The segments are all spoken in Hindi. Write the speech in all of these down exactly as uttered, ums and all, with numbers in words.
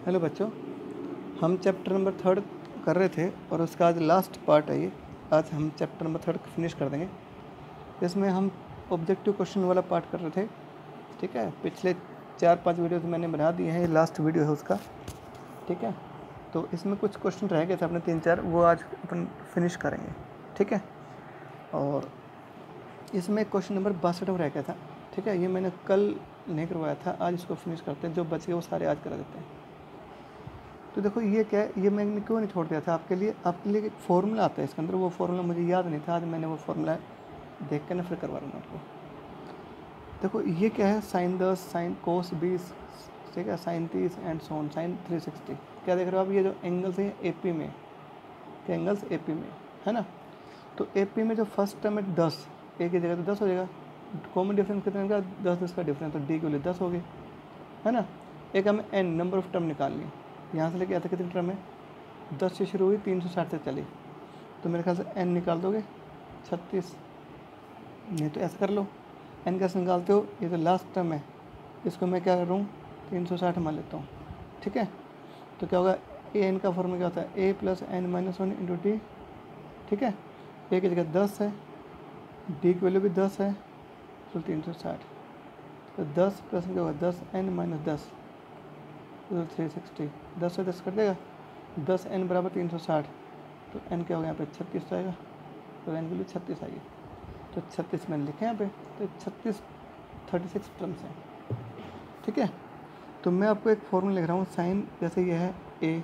हेलो बच्चों, हम चैप्टर नंबर थर्ड कर रहे थे और उसका आज लास्ट पार्ट है ये। आज हम चैप्टर नंबर थर्ड फिनिश कर देंगे। इसमें हम ऑब्जेक्टिव क्वेश्चन वाला पार्ट कर रहे थे। ठीक है, पिछले चार पांच वीडियोस मैंने बना दिए हैं, ये लास्ट वीडियो है उसका। ठीक है, तो इसमें कुछ क्वेश्चन रह गए थे अपने तीन चार, वो आज अपन फिनिश करेंगे। ठीक है, और इसमें क्वेश्चन नंबर बासठ रह गया था। ठीक है, ये मैंने कल नहीं करवाया था, आज इसको फिनिश करते हैं। जो बच गए वो सारे आज करा देते हैं। तो देखो ये क्या है, ये मैंने क्यों नहीं छोड़ दिया था आपके लिए। आपके लिए एक फॉर्मूला आता है इसके अंदर, वो फॉर्मूला मुझे याद नहीं था, आज मैंने वो फॉर्मूला देख के ना फिर करवा लूँगा आपको। देखो ये क्या है, साइन दस, साइन कोस बीस, ठीक है, साइन तीस एंड सोन, साइन थ्री सिक्सटी। क्या देख रहे हो आप, ये जो एंगल्स हैं ए पी में, क्या एंगल्स ए पी में है ना। तो ए पी में जो फर्स्ट टर्म है दस, ए की जगह तो दस हो जाएगा। कॉमन डिफरेंस कितने का, दस दस का डिफरेंस, तो डी के लिए दस हो गई है ना। एक हमें एन नंबर ऑफ टर्म निकालनी है। यहाँ से लेके आता कितनी टर्म है, दस से शुरू हुई, तीन सौ साठ तक चली, तो मेरे ख्याल से एन निकाल दोगे छत्तीस। नहीं तो ऐसा कर लो, एन कैसे निकालते हो, ये तो लास्ट टर्म है, इसको मैं क्या करूँ, तीन सौ साठ मान लेता हूँ। ठीक है, तो क्या होगा, ए एन का फॉर्मूला क्या होता है, A plus N minus one into D. ठीक है, ए की जगह दस है, डी की वैल्यू भी दस है, तो तीन सौ साठ, तो दस प्लस क्या होगा, दस एन माइनस दस, तो थ्री सिक्सटी। दस से दस कर देगा, दस एन बराबर तीन सौ साठ, तो एन क्या होगा यहाँ पे छत्तीस आएगा, तो एन के लिए छत्तीस आएगी। तो छत्तीस मैंने लिखे यहाँ पे, तो छत्तीस थर्टी सिक्स टर्म्स हैं। ठीक है, तो मैं आपको एक फॉर्मूला लिख रहा हूँ, साइन जैसे ये है A,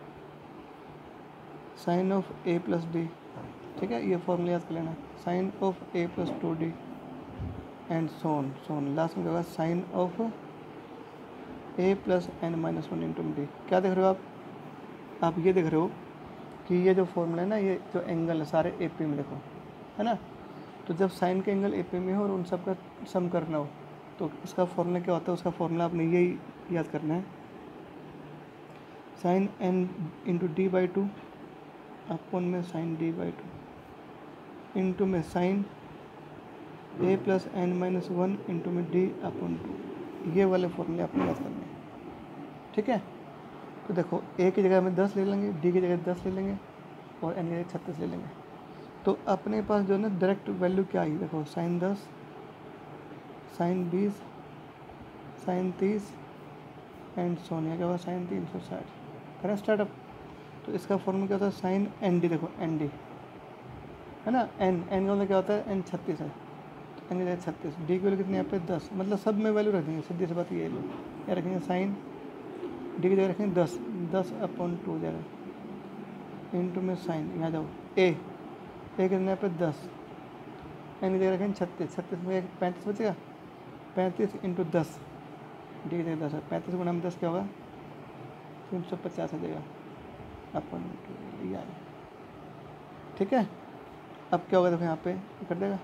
sine of A plus D. ठीक है, ये फॉर्मूला याद कर लेना, sine of A plus two D and सोन सोन, लास्ट में क्या होगा, sine of A plus N minus one into D. क्या देख रहे हो आप आप ये देख रहे हो कि ये जो फॉर्मूला है ना, ये जो एंगल है सारे ए पी में देखो है ना। तो जब साइन के एंगल ए पी में हो और उन सब का सम करना हो, तो उसका फॉर्मूला क्या होता है, उसका फॉर्मूला आपने यही याद करना है, sine N into D by two upon में sine D by two into में sine A plus N minus one into में डी अपन टू। ये वाले फॉर्मूले आपने याद करने हैं। ठीक है, तो देखो ए की जगह में दस ले लेंगे, डी की जगह दस ले लेंगे और एन की जगह छत्तीस ले लेंगे। तो अपने पास जो है ना डायरेक्ट वैल्यू क्या आई, देखो साइन दस, साइन बीस, साइन तीस एंड सोनिया क्या होगा, साइन तीन सौ साठ। करें स्टार्टअप। तो इसका फॉर्मूला क्या होता है, साइन एन डी, देखो एन डी है ना, एन एन का मतलब क्या होता है, एन छत्तीस है, तो एन की जगह छत्तीस, डी की वैल्यू कितनी यहाँ पे दस, मतलब सब में वैल्यू रख देंगे, सीधी सी बात ये लो, क्या रखेंगे, साइन डी की जगह रखेंगे दस, दस अपॉन टू जगह इंटू में साइन, यहाँ जाओ ए, ए कितने पे दस, एन की जगह रखेंगे छत्तीस, छत्तीस में एक पैंतीस बचेगा, पैंतीस इंटू दस, डी की जगह दस है, पैंतीस गुना में दस क्या होगा, तीन सौ पचास आ जाएगा अपन टू, ये ठीक है। अब क्या होगा, देखो यहाँ पे कर देगा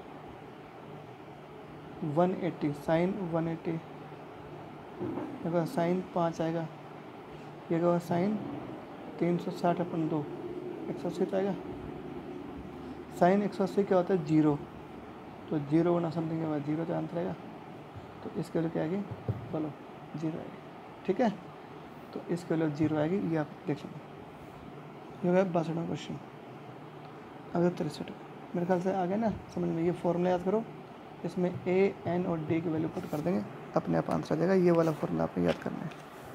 one eighty, sine one eighty, देखो साइन पाँच आएगा, ये क्या होगा, साइन तीन सौ साठ अपन दो, एक सौ अस्सी तो आएगा। साइन एक सौ अस्सी क्या होता है, जीरो, तो जीरो गुना समथिंग के बाद जीरो तो आंसर आएगा, तो इसके लिए क्या आएगी, बोलो जीरो आएगी। ठीक है, तो इसके लिए जीरो आएगी, ये आप देख लेंगे। ये होगा बासठवां क्वेश्चन। अगर तिरसठ मेरे ख्याल से आ गया ना समझ में, ये फॉर्मूला याद करो, इसमें ए एन और डी की वैल्यू पुट कर देंगे, अपने आप आंसर आ जाएगा। ये वाला फॉर्मूला आपने याद करना है।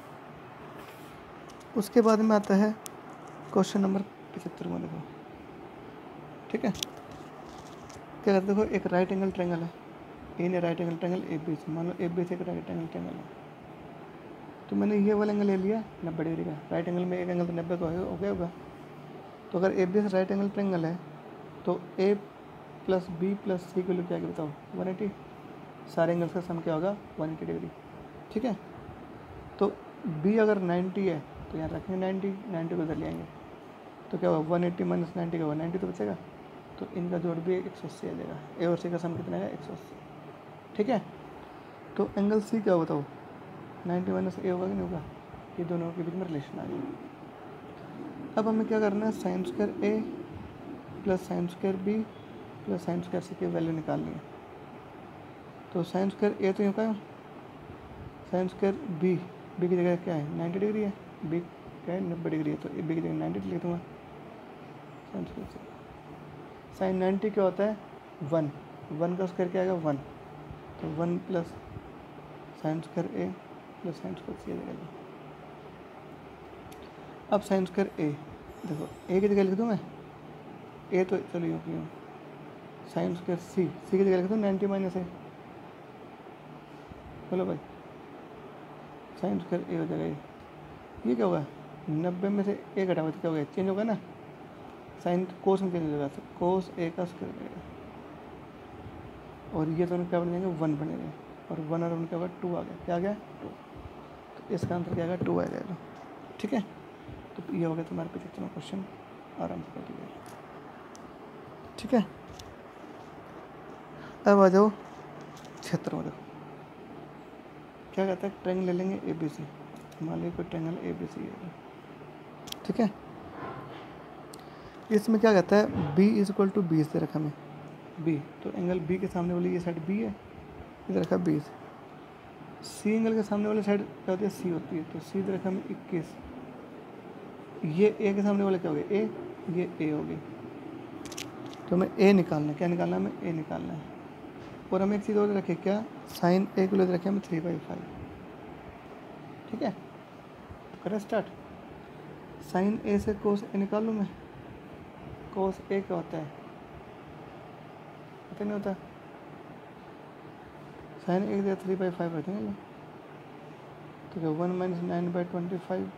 उसके बाद में आता है क्वेश्चन नंबर पचहत्तर में, देखो ठीक है, क्या कहते देखो, एक राइट एंगल ट्रायंगल है, ए ने right angle triangle A B से, मान लो ए बी से एक राइट एंगल ट्रायंगल है, तो मैंने ये वाला एंगल ले लिया नब्बे डिग्री का, राइट एंगल में एक एंगल तो नब्बे का हो गया होगा। तो अगर ए बी से राइट एंगल ट्रायंगल है, तो A plus B plus C की वैल्यू क्या बताओ, वन एटी, सारे एंगल्स का सम क्या होगा, वन एटी डिग्री। ठीक है, तो बी अगर नाइन्टी है तो यहाँ रखेंगे नाइन्टी, नाइन्टी को इधर ले आएंगे, तो क्या होगा, वन एट्टी माइनस नाइन्टी का होगा, नाइन्टी तो बचेगा, तो इनका जोड़ भी एक सौ अस्सी आ जाएगा, ए और सी का सम कितना है, एक सौ अस्सी। ठीक है, तो एंगल सी क्या बताओ, नाइन्टी माइनस ए होगा कि नहीं होगा, ये दोनों के बीच में रिलेशन आ गया। अब हमें क्या करना है, sine square A plus sine square B plus sine square C की वैल्यू निकालनी है। तो साइन स्क्वायर ए तो यूँ का, साइन स्क्वायर बी, बी की जगह क्या है, नाइन्टी डिग्री है, बी क्या है नब्बे डिग्री है, तो बी की जगह नाइन्टी लिख दूँगा। Sine square C, sine ninety क्या होता है वन, वन का स्क्वायर क्या आएगा वन, तो one plus sine square A plus sine square C आ जाएगा। अब साइन स्क्वायर ए, देखो ए की जगह लिख दूँ मैं, ए तो चलो यूँ की यूँ, साइन स्क्वायर सी, सी की जगह लिख दूँ नाइन्टी माइनस ए, बोलो भाई साइन स्क्वायर ए हो जाएगा। ये ये क्या होगा, नब्बे में से ए घटा हुआ तो क्या होगा, चेंज होगा ना, साइन कोस में चेंज हो जाएगा, तो कोस ए का स्क्वायर बनेगा, और ये दोनों क्या बन जाएंगे वन बनेंगे, और वन और वन क्या होगा टू आ गया, क्या आ गया टू, तो इसका आंसर क्या आएगा टू आ जाएगा। ठीक है, तो ये हो गया तुम्हारे पचहत्तरवां क्वेश्चन, आराम से कर लीजिए। ठीक है, अब आ जाओ छिहत्तरवां। देखो क्या कहता है, ट्रायंगल ले लेंगे ए बी सी, मान लीजिए कोई ट्रायंगल ए बी सी है। ठीक है, इसमें क्या कहता है बी इज इक्वल टू बीस दे रखा हमें, बी तो एंगल बी के सामने वाली ये साइड बी है, इधर रखा बीस, सी एंगल के सामने वाली साइड क्या होती है सी होती है, तो सी दे रखा हमें इक्कीस, ये ए के सामने वाले क्या हो गए ए, ये ए हो गई, तो हमें ए निकालना है, क्या निकालना है हमें ए निकालना है, और हमें एक चीज़ और रखे क्या, साइन ए को ले रखे हमें थ्री बाई फाइव। ठीक है, तो करें स्टार्ट, साइन ए से कोस ए निकाल लूँ मैं, कोस ए क्या होता है पता नहीं होता, साइन ए की थ्री बाई फाइव रहते हैं, तो क्या one minus nine by twenty five.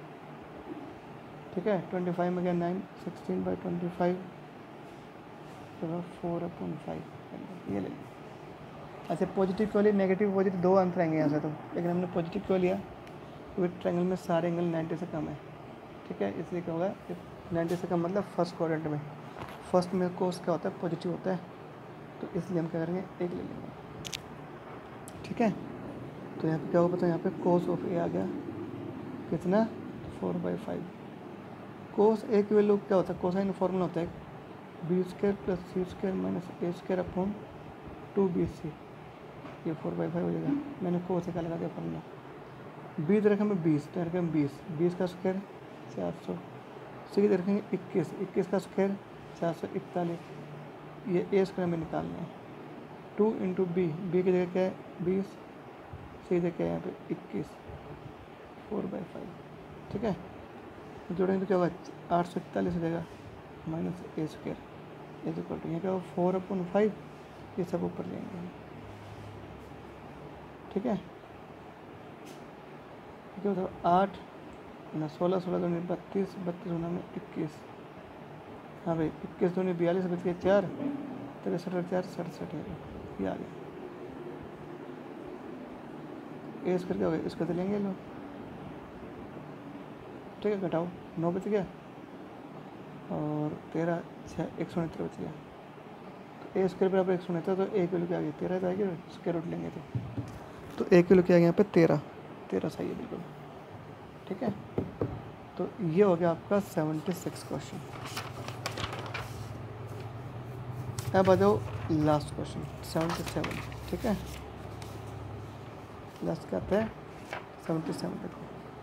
ठीक है, ट्वेंटी फाइव में क्या nine, sixteen by twenty five, तो फोर अपॉन फाइव, ये ले लिया। अच्छा पॉजिटिव क्यों लिया, नेगेटिव पॉजिटिव दो आंसर आएंगे यहाँ से, तो लेकिन हमने पॉजिटिव क्यों लिया, क्योंकि ट्रायंगल में सारे एंगल नाइन्टी से कम है। ठीक है, इसलिए क्या होगा नाइन्टी से कम मतलब फर्स्ट क्वाड्रेंट में, फर्स्ट में कोस क्या होता है पॉजिटिव होता है, तो इसलिए हम क्या करेंगे एक ले लेंगे। ठीक है, तो यहाँ पे क्या होगा पता है, यहाँ पे कोस ऑफ ए आ गया कितना four by five, cos A की वैल्यू क्या होता है, कोसाइन फॉर्मूला होता है B square plus C square minus A square upon two B C, ये फोर बाई फाइव हो जाएगा, मैंने कोस ए का लगा दिया फॉर्मूला, बी दे रखा हमें बीस, तो रखें बीस, बीस का स्क्वायर चार सौ, सी दे रखेंगे इक्कीस, इक्कीस का स्क्वायर चार सौ इकतालीस, ये ए स्क्वायर में निकालना है, टू इंटू बी, बी की जगह क्या है बीस, सी जगह क्या है यहाँ पे इक्कीस, फोर बाई फाइव। ठीक है, जोड़ेंगे तो क्या होगा आठ सौ इकतालीस हो जाएगा minus A square is equal to यहाँ क्या होगा फोर अपॉन फाइव, ये सब ऊपर लेंगे। ठीक है, क्या होता है आठ ना सोलह, सोलह दूनी बत्तीस, बत्तीस होना में इक्कीस, हाँ भाई इक्कीस दूनी बयालीस, बच गए चार, तिरसठ और चार सड़सठ है, ये आ गया ए स्क्वायर क्या हो गया, इसको तो लेंगे लोग। ठीक है, घटाओ नौ बच गया और तेरह छः एक सौ उनहत्तर बच गया, तो ए स्क्वायर बराबर एक सौ उनहत्तर, तो ए की वैल्यू क्या आ गई तेरह, तो आएगी स्क्वायर रूट लेंगे तो तो ए की वैल्यू क्या आ गया यहाँ पे तेरह, तेरह सही है बिल्कुल। ठीक है, तो ये हो गया आपका सेवेंटी सिक्स क्वेश्चन। अब आ जाओ लास्ट क्वेश्चन सेवेंटी सेवन। ठीक है, लास्ट क्या आता है सेवेंटी सेवन, देखो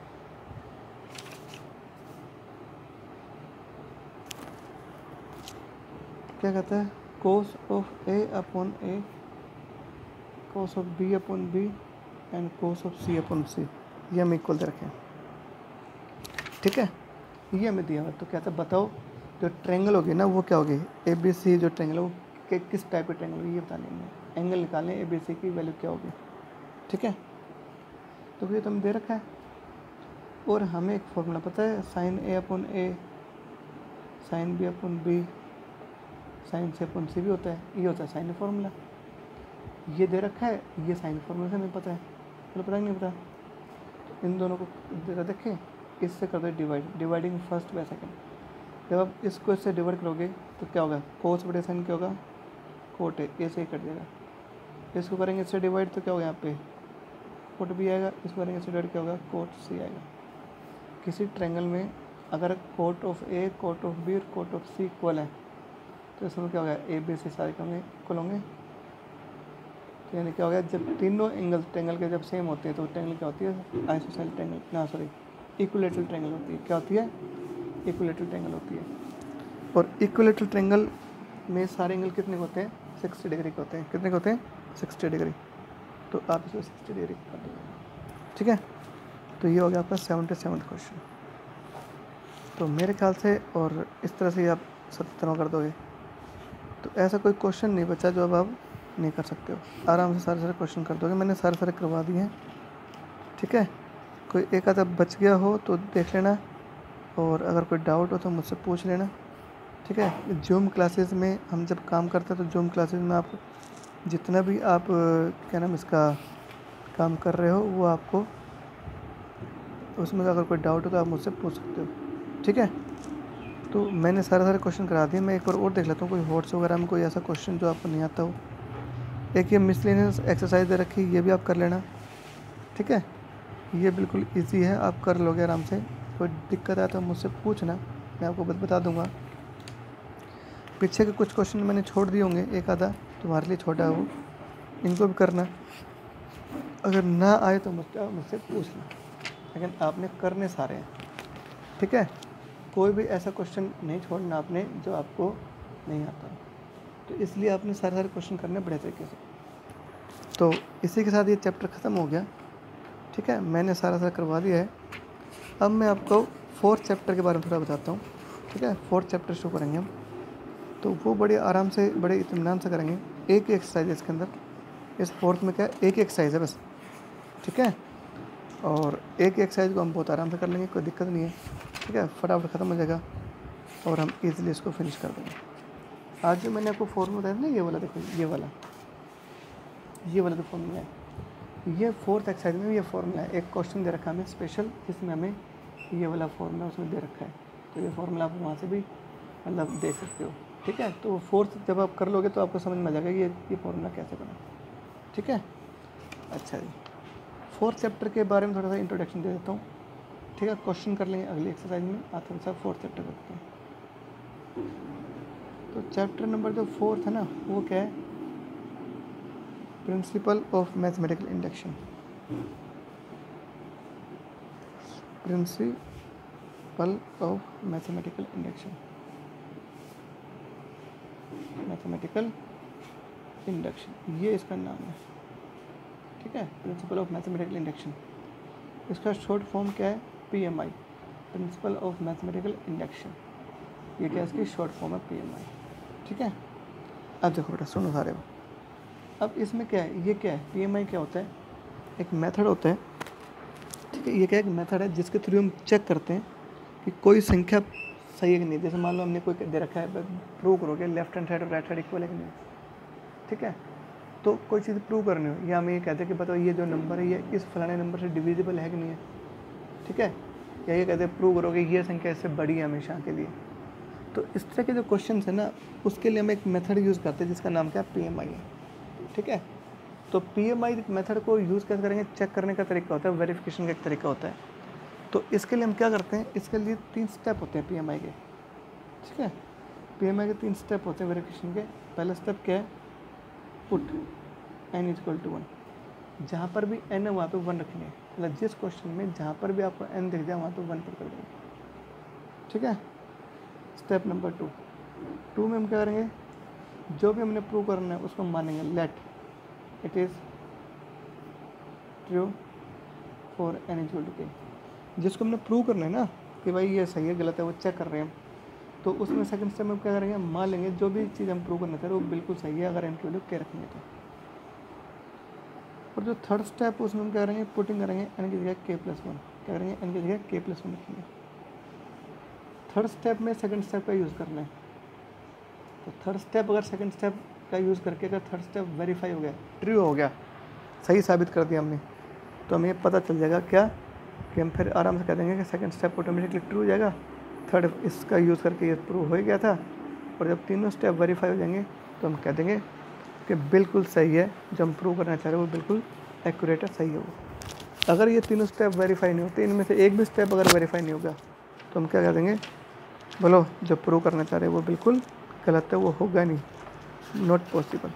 क्या कहता है, cos of A upon A, cos of B upon B and cos of C upon C, ये हम इक्वल दे रखें। ठीक है, ये हमें दिया हुआ, तो कहता है बताओ जो ट्रायंगल होगी ना वो क्या होगी, ए बी सी जो ट्रायंगल है वो कि, किस टाइप का ट्रायंगल होगी ये बताने में, एंगल निकालने ए बी सी की वैल्यू क्या होगी। ठीक है, तो ये तो हमें दे रखा है, और हमें एक फॉर्मूला पता है sine A upon A, sine B upon B, sine C upon C भी होता है, ये होता है साइन फार्मूला, ये दे रखा है, ये साइन फार्मूला से हमें पता है, चलो पता नहीं पता, तो इन दोनों को जरा देखें, इससे कर दो divide, dividing first by second, जब आप इसको इससे डिवाइड करोगे तो क्या होगा, कोस बटे साइन क्या होगा कोट है, ए से ही कट जाएगा, इसको करेंगे इससे डिवाइड तो क्या होगा यहाँ पे कोट बी आएगा, इसको करेंगे इससे डिवाइड क्या होगा कोट सी आएगा। किसी ट्रायंगल में अगर cot of A, cot of B और कोट ऑफ सी इक्वल है तो इसमें क्या होगा ए बी सी सारे होंगे इक्वल होंगे, तो यानी क्या हो गया जब तीनों एंगल ट्रायंगल के जब सेम होते हैं तो ट्रायंगल क्या होती है आइसोसेलेस ट्रायंगल, ना सॉरी इक्विलेटरल ट्रायंगल होती है। क्या होती है? इक्विलेटरल ट्रायंगल होती है। और इक्विलेटरल ट्रायंगल में सारे एंगल कितने होते हैं? सिक्सटी डिग्री के होते हैं। कितने के होते हैं? Sixty degree. तो आप इसको सिक्सटी डिग्री कर दो, ठीक है। तो ये हो गया आपका सेवेंटी सेवन क्वेश्चन। तो मेरे ख्याल से और इस तरह से ही आप सत्तर कर दोगे तो ऐसा कोई क्वेश्चन नहीं बचा जो अब आप नहीं कर सकते हो। आराम से सारे सारे क्वेश्चन कर दोगे। मैंने सारे सारे करवा दिए हैं, ठीक है। कोई एक आधा बच गया हो तो देख लेना, और अगर कोई डाउट हो तो मुझसे पूछ लेना, ठीक है। जूम क्लासेस में हम जब काम करते हैं तो जूम क्लासेस में आप जितना भी आप क्या नाम इसका काम कर रहे हो वो आपको उसमें अगर कोई डाउट हो तो आप मुझसे पूछ सकते हो, ठीक है। तो मैंने सारे सारे क्वेश्चन करा दिए। मैं एक बार और देख लेता हूँ कोई हॉट्स वगैरह में कोई ऐसा क्वेश्चन जो आपको नहीं आता हो। एक ये मिसलेनियस एक्सरसाइज दे रखी, ये भी आप कर लेना, ठीक है। ये बिल्कुल इजी है, आप कर लोगे आराम से। कोई दिक्कत आए तो मुझसे पूछना, मैं आपको बत बता दूंगा। पीछे के कुछ क्वेश्चन मैंने छोड़ दिए होंगे, एक आधा तुम्हारे लिए छोटा है वो, इनको भी करना। अगर ना आए तो मुझसे मुझसे पूछना, लेकिन आपने करने सारे हैं, ठीक है। कोई भी ऐसा क्वेश्चन नहीं छोड़ना आपने जो आपको नहीं आता। तो इसलिए आपने सारे सारे क्वेश्चन करने बड़े तरीके से। तो इसी के साथ ये चैप्टर ख़त्म हो गया, ठीक है। मैंने सारा सारा करवा दिया है। अब मैं आपको फोर्थ चैप्टर के बारे में थोड़ा बताता हूँ, ठीक है। फोर्थ चैप्टर शुरू करेंगे हम, तो वो बड़े आराम से बड़े इत्मीनान से करेंगे। एक एक्सरसाइज है इसके अंदर, इस फोर्थ में क्या एक एक्सरसाइज है बस, ठीक है। और एक एक्सरसाइज को हम बहुत आराम से कर लेंगे, कोई दिक्कत नहीं है, ठीक है। फटाफट ख़त्म हो जाएगा और हम इजीली इसको फिनिश कर देंगे। आज जो मैंने आपको फॉर्मूला बताया ना, ये वाला देखो, ये वाला ये वाला तो फॉर्मूला है। ये फोर्थ एक्सरसाइज में ये फॉर्मूला है। एक क्वेश्चन दे रखा है हमें स्पेशल, जिसमें हमें ये वाला फॉर्मूला उसमें दे रखा है। तो ये फॉर्मूला आप वहाँ से भी मतलब देख सकते हो, ठीक है। तो फोर्थ जब आप कर लोगे तो आपको समझ में आ जाएगा ये ये फॉर्मूला कैसे बना, ठीक है। अच्छा जी, फोर्थ चैप्टर के बारे में थोड़ा सा इंट्रोडक्शन दे देता हूँ, ठीक है। क्वेश्चन कर लेंगे अगली एक्सरसाइज में, आते हैं सब फोर्थ चैप्टर करते हैं। तो चैप्टर नंबर जो फोर्थ है ना, वो क्या है? Principle of mathematical induction. Principle of mathematical induction mathematical induction ये इसका नाम है, ठीक है। प्रिंसिपल ऑफ मैथमेटिकल इंडक्शन, इसका शॉर्ट फॉर्म क्या है? P M I, principle of mathematical induction. ये क्या इसकी शॉर्ट फॉर्म है? पी एम आई, ठीक है। अब देखो बेटा, सुनो सारे हो। अब इसमें क्या है? ये क्या है? पी एम आई क्या होता है? एक मेथड होता है, ठीक है। ये क्या एक मेथड है जिसके थ्रू हम चेक करते हैं कि कोई संख्या सही है कि नहीं। जैसे मान लो हमने कोई दे रखा है, प्रूव करोगे लेफ्ट हैंड साइड और राइट साइड इक्वल है कि नहीं, ठीक है। तो कोई चीज़ प्रूव करनी हो, या हम ये कहते हैं कि बताओ ये जो नंबर है ये इस फलाने नंबर से डिविजिबल है कि नहीं है, ठीक है। या ये कहते हैं प्रूव करोगे ये संख्या इससे बड़ी है हमेशा के लिए। तो इस तरह के जो क्वेश्चन है ना, उसके लिए हम एक मेथड यूज़ करते हैं जिसका नाम क्या है? पी एम आई है, ठीक है। तो पी एम आई मेथड को यूज़ कैसे करेंगे? चेक करने का तरीका होता है, वेरिफिकेशन का एक तरीका होता है। तो इसके लिए हम क्या करते हैं? इसके लिए तीन स्टेप होते हैं पी एम आई के, ठीक है। पी एम आई के तीन स्टेप होते हैं वेरिफिकेशन के। पहला स्टेप क्या है? Put N is equal to one. जहाँ पर भी एन है वहाँ पे वन रखेंगे, मतलब जिस क्वेश्चन में जहाँ पर भी आपको एन दिख जाए वहाँ पे वन पर कर देंगे, ठीक है। स्टेप नंबर टू टू में हम क्या करेंगे? जो भी हमने प्रूव करना है उसको मानेंगे let it is true for N is equal to K. जिसको हमने प्रूव करना है ना कि भाई ये सही है गलत है, वो चेक कर रहे हैं हम, तो उसमें सेकंड स्टेप में क्या करेंगे? मान लेंगे जो भी चीज़ हम प्रूव करना चाह रहे हैं वो बिल्कुल सही है अगर एन की वैल्यू के रखेंगे तो। और जो थर्ड स्टेप उसमें हम क्या करेंगे? पुटिंग करेंगे एन की जगह के प्लस वन। क्या करेंगे? एन की जगह के प्लस वन रखेंगे। थर्ड स्टेप में सेकंड स्टेप का यूज़ करना है। तो थर्ड स्टेप अगर सेकंड स्टेप का यूज़ करके अगर थर्ड स्टेप वेरीफाई हो गया, ट्रू हो गया, सही साबित कर दिया हमने, तो हमें पता चल जाएगा क्या कि हम फिर आराम से कह देंगे कि सेकंड स्टेप ऑटोमेटिकली ट्रू हो जाएगा। थर्ड इसका यूज़ करके ये प्रूव हो गया था। और जब तीनों स्टेप वेरीफाई हो जाएंगे तो हम कह देंगे कि बिल्कुल सही है, जो हम प्रूव करना चाह रहे हैं वो बिल्कुल एक्यूरेट है, सही है वो। अगर ये तीनों स्टेप वेरीफाई नहीं होते, इनमें से एक भी स्टेप अगर वेरीफाई नहीं होगा तो हम क्या कह देंगे? बोलो, जो प्रूव करना चाह रहे हैं वो बिल्कुल गलत है, वो होगा नहीं, नॉट पॉसिबल,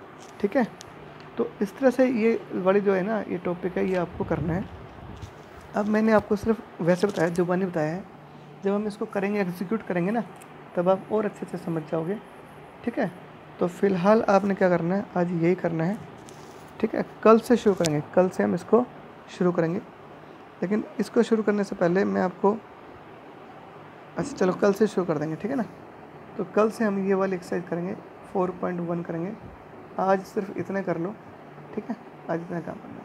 ठीक है। तो इस तरह से ये वाली जो है ना ये टॉपिक है, ये आपको करना है, अब मैंने आपको सिर्फ वैसे बताया जो बनी बताया है, जब हम इसको करेंगे एग्जीक्यूट करेंगे ना, तब आप और अच्छे से समझ जाओगे। ठीक है, तो फ़िलहाल आपने क्या करना है, आज यही करना है। ठीक है, कल से शुरू करेंगे, कल से हम इसको शुरू करेंगे। लेकिन इसको शुरू करने से पहले मैं आपको, अच्छा चलो कल से शुरू कर देंगे, ठीक है ना। तो कल से हम ये वाली एक्सरसाइज करेंगे, फोर पॉइंट वन करेंगे। आज सिर्फ इतने कर लो, ठीक है, आज इतना काम करना है।